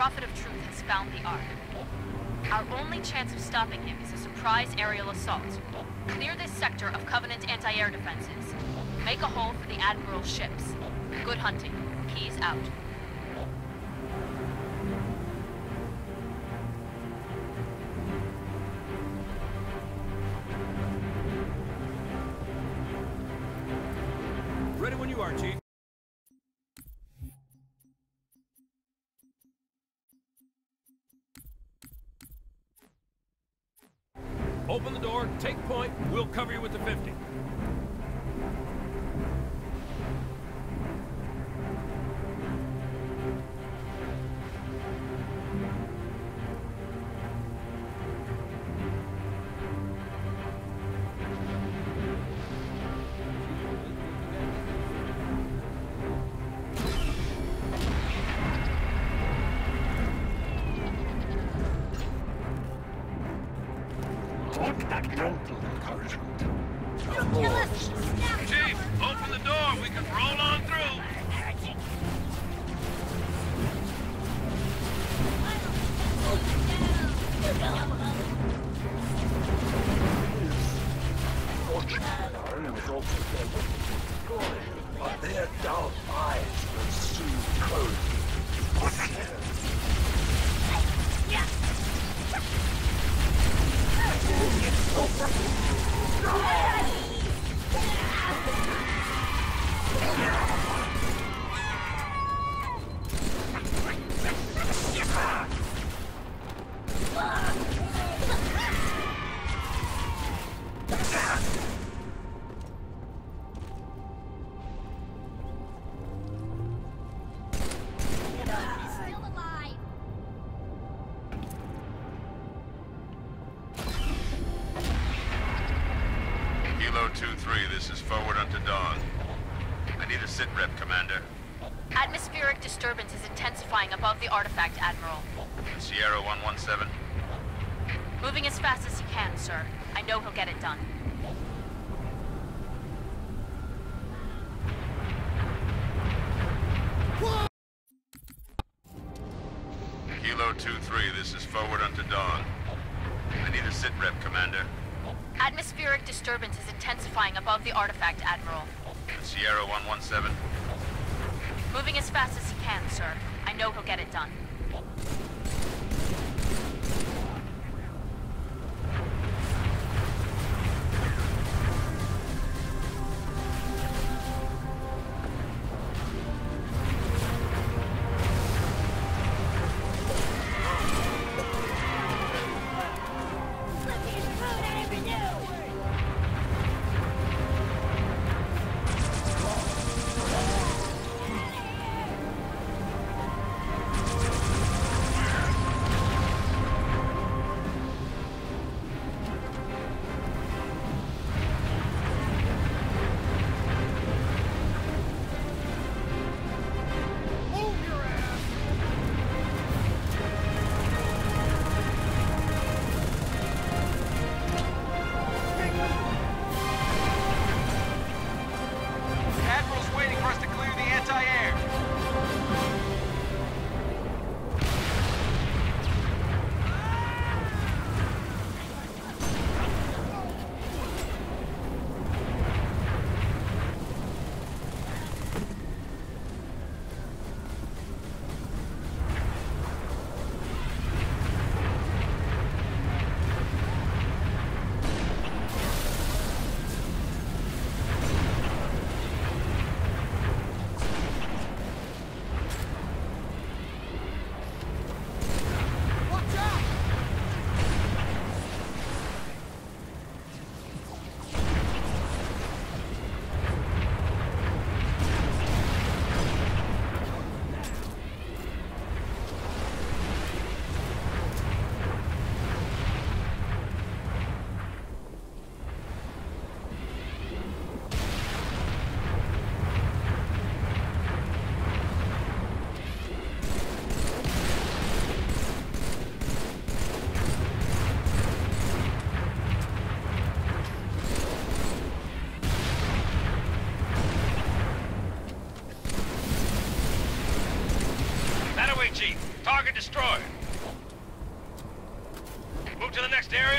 Prophet of Truth has found the Ark. Our only chance of stopping him is a surprise aerial assault. Clear this sector of Covenant anti-air defenses. Make a hole for the Admiral's ships. Good hunting. Keyes out. Ready when you are, Chief. Open the door, take point, we'll cover you with the 50. Chief, open the door. We can roll on through. But their dull eyes will soon close. Kilo 2-3, this is forward unto dawn. I need a sit rep, Commander. Atmospheric disturbance is intensifying above the artifact, Admiral. Sierra 117. Moving as fast as he can, sir. I know he'll get it done. Kilo 2-3, this is forward unto dawn. I need a sit rep, Commander. Atmospheric disturbance is intensifying above the artifact, Admiral. Sierra 117. Moving as fast as he can, sir. I know he'll get it done.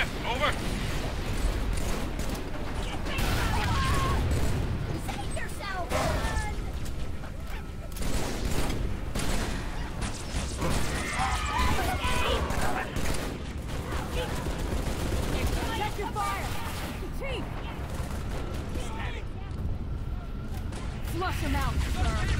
left. Over. Save yourself! Check your fire! Chief! Flush him out, sir.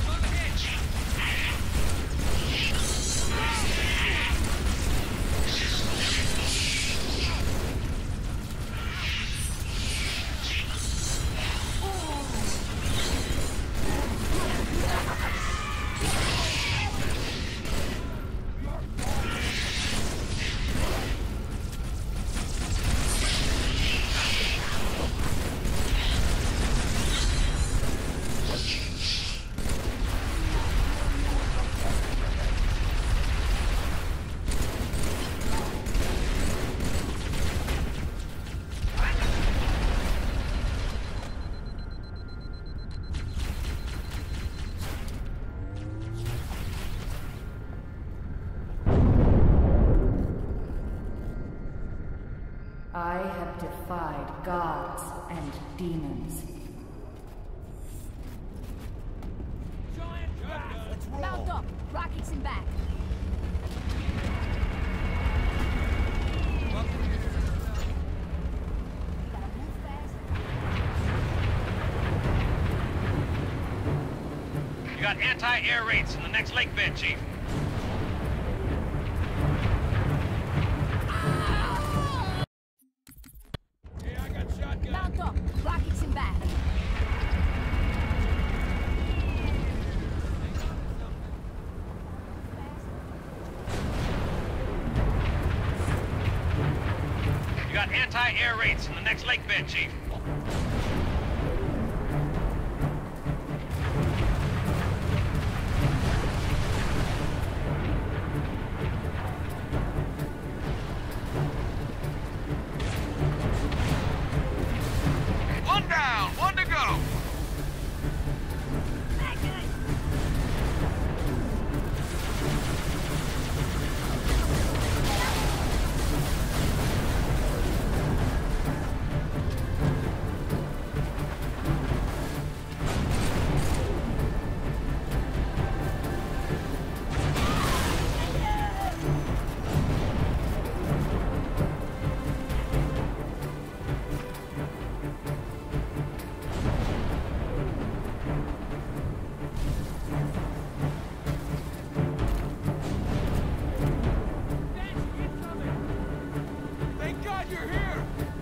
I have defied gods and demons. Mount up! Rockets in back! You got anti-air raids in the next lake bed, Chief. Mount up! Rockets in back! You got anti-air raids in the next lake bed, Chief. One down, one to go. Thank God you're here!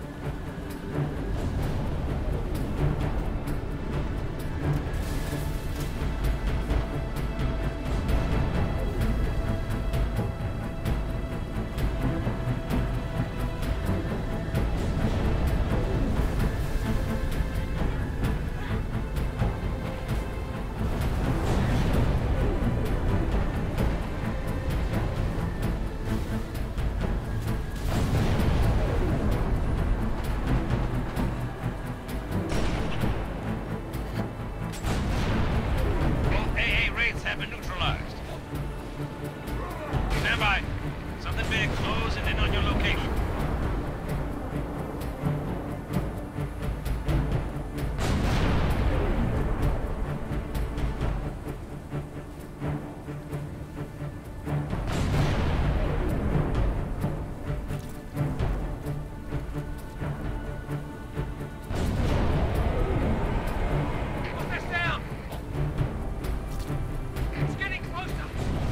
Both AA raids have been neutralized. Stand by. Something big closing in on your location. Put this down! It's getting closer!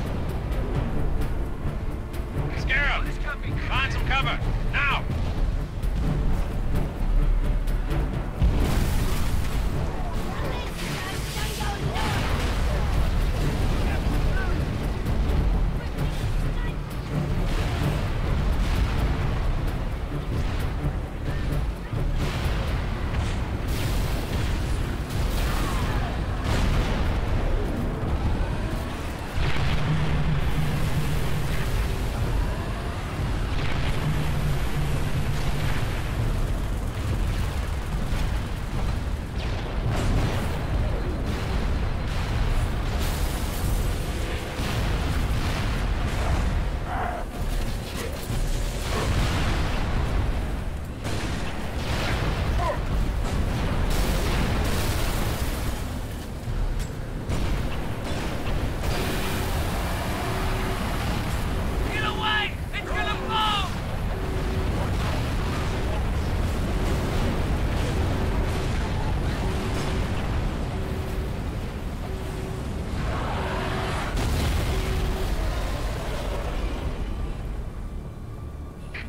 Scarab, find some cover, now!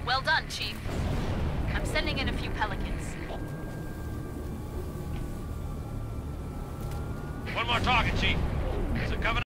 Well done, Chief. I'm sending in a few Pelicans. One more target, Chief.